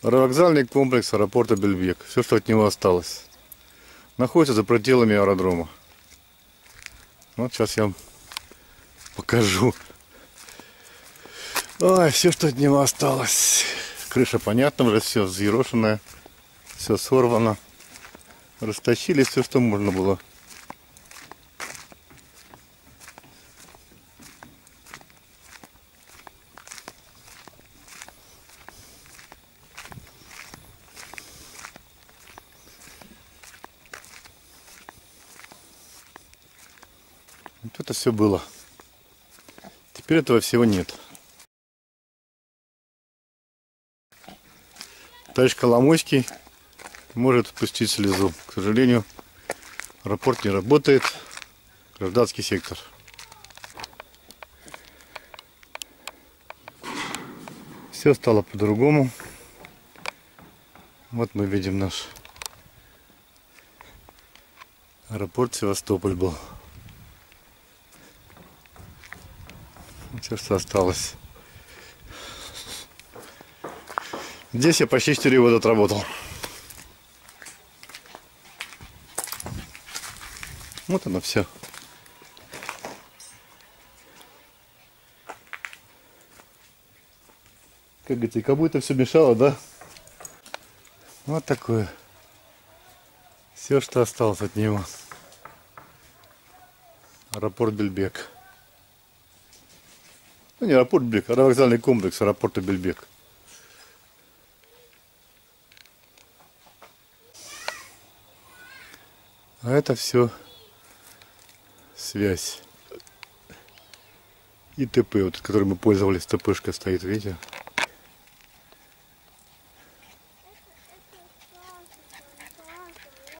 Аэровокзальный комплекс аэропорта Бельбек. Все, что от него осталось. Находится за пределами аэродрома. Вот сейчас я вам покажу. Ой, все, что от него осталось. Крыша, понятно, уже все взъерошенное. Все сорвано. Растащили все, что можно было. Вот это все было. Теперь этого всего нет. Товарищ Коломойский может пустить слезу. К сожалению, аэропорт не работает. Гражданский сектор. Все стало по-другому. Вот мы видим наш аэропорт Севастополь был. Все, что осталось. Здесь я почти 4 года отработал. Вот оно все. Как говорится, как будто все мешало, да? Вот такое. Все, что осталось от него. Аэропорт Бельбек. Ну, не аэропорт Бельбек, а аэровокзальный комплекс аэропорта Бельбек. А это все связь. И ТП, вот, которой мы пользовались, ТПшка стоит, видите?